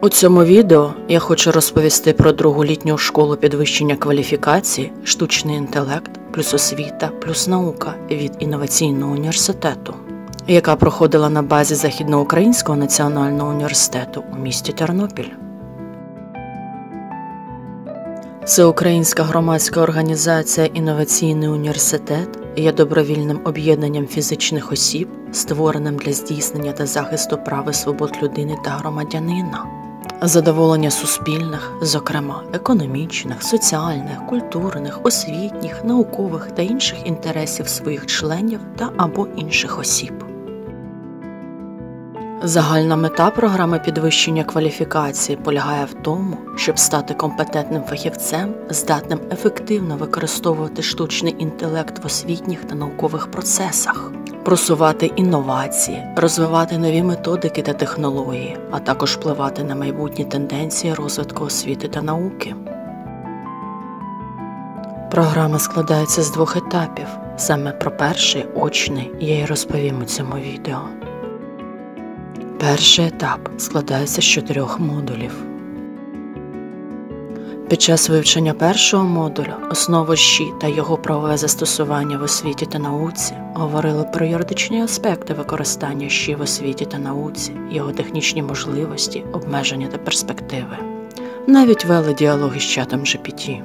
У цьому відео я хочу розповісти про другу літню школу підвищення кваліфікації «Штучний інтелект плюс освіта плюс наука» від інноваційного університету, яка проходила на базі Західноукраїнського національного університету у місті Тернопіль. Всеукраїнська громадська організація «Інноваційний університет» є добровільним об'єднанням фізичних осіб, створеним для здійснення та захисту прав і свобод людини та громадянина, задоволення суспільних, зокрема економічних, соціальних, культурних, освітніх, наукових та інших інтересів своїх членів та або інших осіб. Загальна мета програми підвищення кваліфікації полягає в тому, щоб стати компетентним фахівцем, здатним ефективно використовувати штучний інтелект в освітніх та наукових процесах, просувати інновації, розвивати нові методики та технології, а також впливати на майбутні тенденції розвитку освіти та науки. Програма складається з 2 етапів. Саме про перший, очний, я й розповім у цьому відео. Перший етап складається з 4 модулів. Під час вивчення першого модуля «Основи ЩІ та його правове застосування в освіті та науці» говорили про юридичні аспекти використання ЩІ в освіті та науці, його технічні можливості, обмеження та перспективи. Навіть вели діалоги з чатом GPT.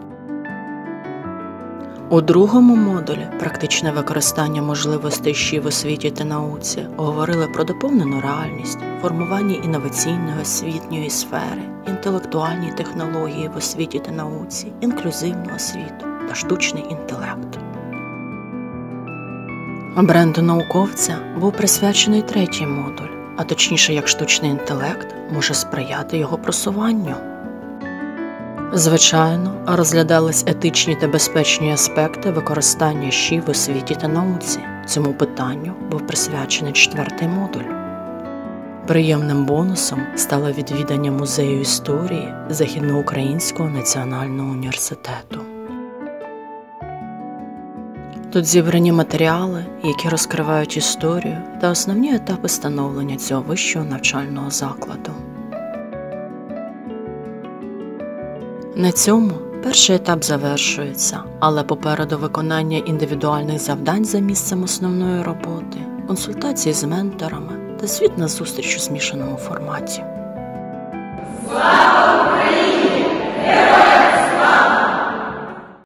У другому модулі «Практичне використання можливостей ЩІ в освіті та науці» говорили про доповнену реальність, формування інноваційної освітньої сфери, інтелектуальні технології в освіті та науці, інклюзивну освіту та штучний інтелект. Бренду науковця був присвячений 3-й модуль, а точніше, як штучний інтелект може сприяти його просуванню. Звичайно, розглядались етичні та безпечні аспекти використання ЩІ в освіті та науці. Цьому питанню був присвячений 4-й модуль. Приємним бонусом стало відвідання музею історії Західноукраїнського національного університету. Тут зібрані матеріали, які розкривають історію та основні етапи становлення цього вищого навчального закладу. На цьому перший етап завершується, але попереду виконання індивідуальних завдань за місцем основної роботи, консультації з менторами та звіт на зустріч у змішаному форматі.